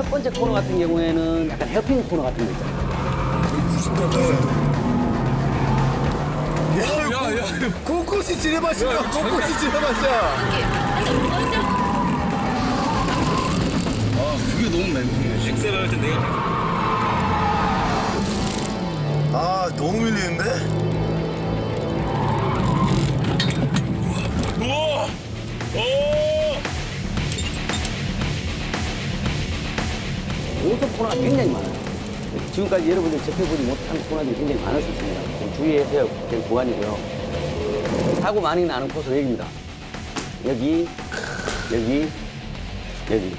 첫 번째 코너 같은 경우에는 약간 헤어핀 코너 같은 거 있잖아요. 야, 코코시 지뢰맛이야. 코코시 지뢰맛이야. 아, 그게 너무 맹공이야. 엑셀 할 때 내가. 아, 너무 밀리는데? 우와! 오! 고속 코너가 굉장히 많아요. 지금까지 여러분들이 접해보지 못한 코너들이 굉장히 많을 수 있습니다. 좀 주의해야 될 구간이고요. 사고 많이 나는 코스가 여기입니다. 여기, 여기, 여기.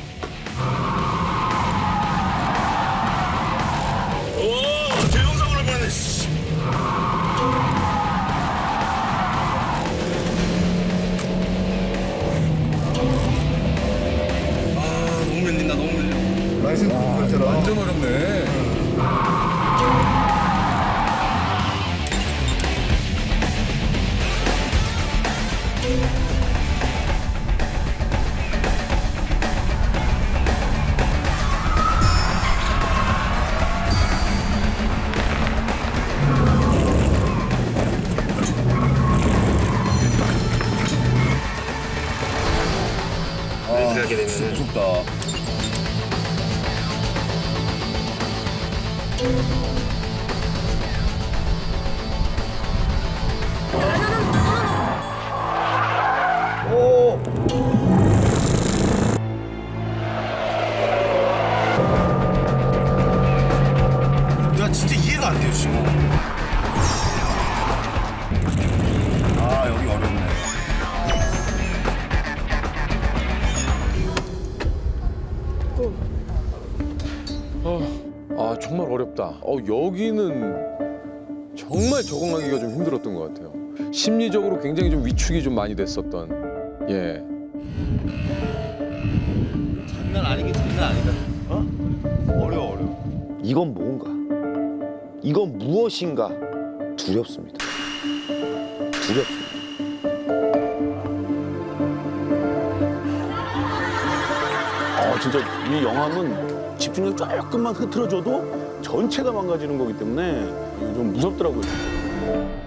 오! 대형사고를 뻔했네, 씨. 아, 너무 밀린다, 너무 밀려. 라이센스 것처럼. 완전 어렵네. 하게 되면 무섭다. 오. 나 진짜 이해가 안 돼요, 지금. 아, 여기 어렵네. 아, 정말 어렵다. 여기는 정말 적응하기가 좀 힘들었던 것 같아요. 심리적으로 굉장히 좀 위축이 좀 많이 됐었던. 예. 장난 아니긴 장난 아니다. 어려워. 이건 뭔가, 이건 무엇인가 두렵습니다. 두렵습니다. 진짜 이 영화는 집중력 조금만 흐트러져도 전체가 망가지는 거기 때문에 좀 무섭더라고요.